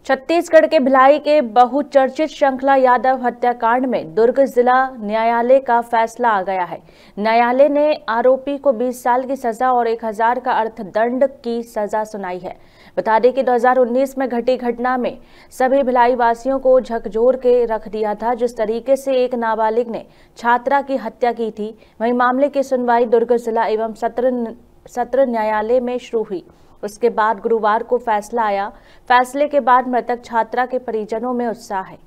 छत्तीसगढ़ के भिलाई के बहुचर्चित श्रृंखला यादव हत्याकांड में दुर्ग जिला न्यायालय का फैसला आ गया है। न्यायालय ने आरोपी को 20 साल की सजा और 1000 का अर्थदंड की सजा सुनाई है। बता दें कि 2019 में घटी घटना में सभी भिलाई वासियों को झकझोर के रख दिया था। जिस तरीके से एक नाबालिग ने छात्रा की हत्या की थी, वहीं मामले की सुनवाई दुर्ग जिला एवं सत्र न्यायालय में शुरू हुई। उसके बाद गुरुवार को फैसला आया। फैसले के बाद मृतक छात्रा के परिजनों में उत्साह है।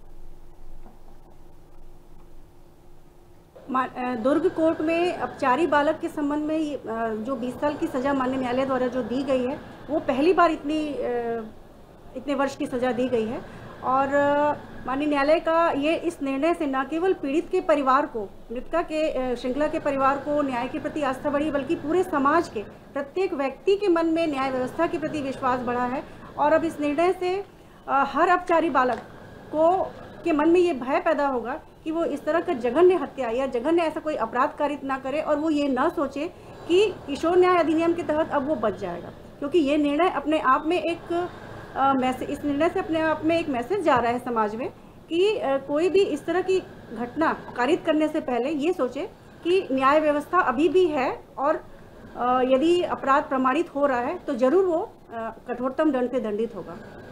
दुर्ग कोर्ट में अपचारी बालक के संबंध में जो 20 साल की सजा माननीय न्यायालय द्वारा जो दी गई है, वो पहली बार इतने वर्ष की सजा दी गई है। और माननीय न्यायालय का ये इस निर्णय से न केवल पीड़ित के परिवार को, मृतका के श्रृंखला के परिवार को न्याय के प्रति आस्था बढ़ी, बल्कि पूरे समाज के प्रत्येक व्यक्ति के मन में न्याय व्यवस्था के प्रति विश्वास बढ़ा है। और अब इस निर्णय से हर अपचारी बालक के मन में ये भय पैदा होगा कि वो इस तरह का जघन्य हत्या या जघन्य ऐसा कोई अपराध कारित ना करे, और वो ये ना सोचे कि किशोर न्याय अधिनियम के तहत अब वो बच जाएगा। क्योंकि ये निर्णय अपने आप में एक इस निर्णय से अपने आप में एक मैसेज जा रहा है समाज में कि कोई भी इस तरह की घटना कारित करने से पहले ये सोचे कि न्याय व्यवस्था अभी भी है, और यदि अपराध प्रमाणित हो रहा है तो जरूर वो कठोरतम दंड से दंडित होगा।